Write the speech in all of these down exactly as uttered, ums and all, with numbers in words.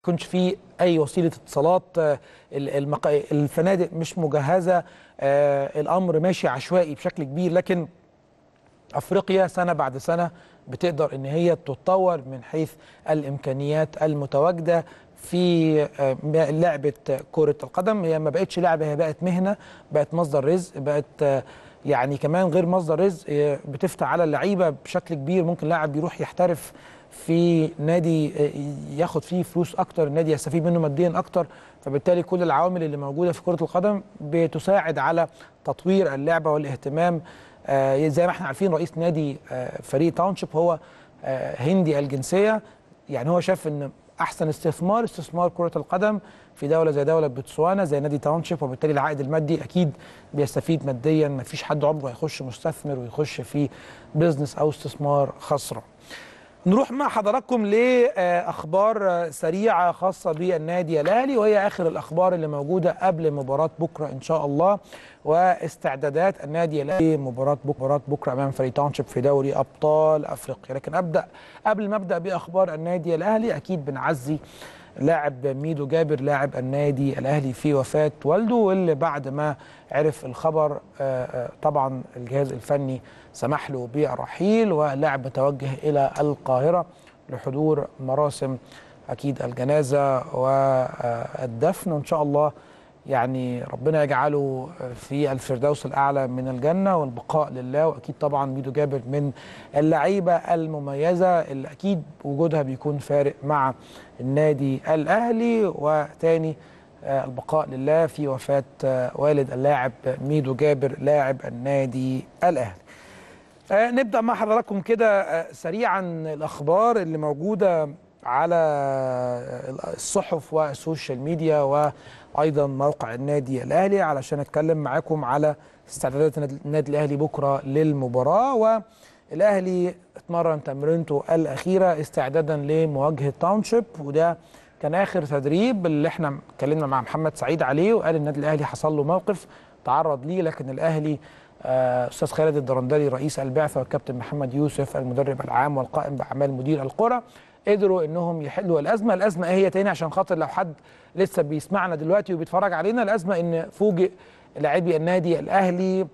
كنتش في اي وسيله اتصالات، المق... الفنادق مش مجهزه، الامر ماشي عشوائي بشكل كبير. لكن افريقيا سنه بعد سنه بتقدر ان هي تتطور من حيث الامكانيات المتواجده في لعبه كره القدم. هي ما بقتش لعبه، هي بقت مهنه، بقت مصدر رزق، بقت يعني كمان غير مصدر رزق، بتفتح على اللعيبه بشكل كبير. ممكن لاعب يروح يحترف في نادي ياخد فيه فلوس اكتر، النادي يستفيد منه ماديا اكتر. فبالتالي كل العوامل اللي موجوده في كره القدم بتساعد على تطوير اللعبه والاهتمام. آه زي ما احنا عارفين رئيس نادي آه فريق تاونشيب هو آه هندي الجنسيه. يعني هو شاف ان احسن استثمار استثمار كره القدم في دوله زي دوله بوتسوانا زي نادي تاونشيب، وبالتالي العائد المادي اكيد بيستفيد ماديا. ما فيش حد عمره هيخش مستثمر ويخش في بيزنس او استثمار خسران. نروح مع حضراتكم لأخبار سريعة خاصة بالنادي الأهلي، وهي آخر الأخبار اللي موجودة قبل مباراة بكرة إن شاء الله، واستعدادات النادي الأهلي مباراة بكرة بكرة أمام فريق تاونشيب في دوري أبطال أفريقيا. لكن أبدأ قبل ما أبدأ بأخبار النادي الأهلي أكيد بنعزي لاعب ميدو جابر لاعب النادي الأهلي في وفاة والده، واللي بعد ما عرف الخبر طبعا الجهاز الفني سمح له بالرحيل، واللاعب متوجه إلى القاهرة لحضور مراسم أكيد الجنازة والدفن، وإن شاء الله يعني ربنا يجعله في الفردوس الأعلى من الجنة والبقاء لله. وأكيد طبعا ميدو جابر من اللعيبة المميزة اللي أكيد وجودها بيكون فارق مع النادي الأهلي. وتاني البقاء لله في وفاة والد اللاعب ميدو جابر لاعب النادي الأهلي. نبدأ مع حضراتكم كده سريعا الأخبار اللي موجودة على الصحف والسوشيال ميديا وأيضا موقع النادي الأهلي، علشان أتكلم معاكم على استعدادات النادي الأهلي بكرة للمباراة. والأهلي اتمرن تمرينته الأخيرة استعدادا لمواجهة تاونشيب، وده كان آخر تدريب اللي احنا اتكلمنا مع محمد سعيد عليه، وقال النادي الأهلي حصل له موقف تعرض ليه، لكن الأهلي أستاذ خالد الدرندلي رئيس البعثة والكابتن محمد يوسف المدرب العام والقائم بأعمال مدير الكرة قدروا انهم يحلوا الازمه. الازمه ايه هي تاني عشان خاطر لو حد لسه بيسمعنا دلوقتي وبيتفرج علينا؟ الازمه ان فوجئ لاعبي النادي الاهلي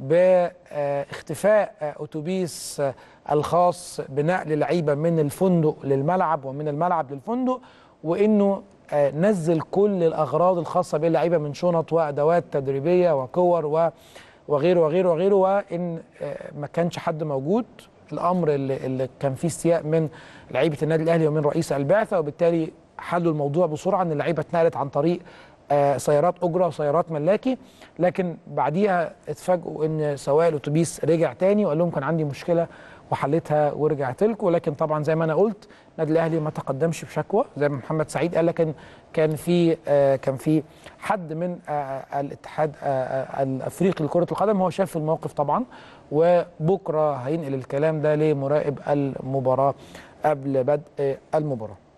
باختفاء اتوبيس الخاص بنقل لعيبه من الفندق للملعب ومن الملعب للفندق، وانه نزل كل الاغراض الخاصه باللعيبه من شنط وادوات تدريبيه وكور و وغيره وغيره وغيره، وان ما كانش حد موجود. الامر اللي, اللي كان فيه استياء من لعيبه النادي الاهلي ومن رئيس البعثه، وبالتالي حلوا الموضوع بسرعه ان اللعيبه اتنقلت عن طريق آه سيارات اجره وسيارات ملاكي. لكن بعديها اتفاجئوا ان سواق الاتوبيس رجع تاني وقال لهم كان عندي مشكله وحلتها ورجعت لكم. لكن طبعا زي ما انا قلت النادي الاهلي ما تقدمش بشكوى زي ما محمد سعيد قال، لكن كان في آه كان في حد من آه الاتحاد آه الافريقي لكره القدم هو شاف الموقف طبعا، وبكره هينقل الكلام ده لمراقب المباراه قبل بدء المباراه.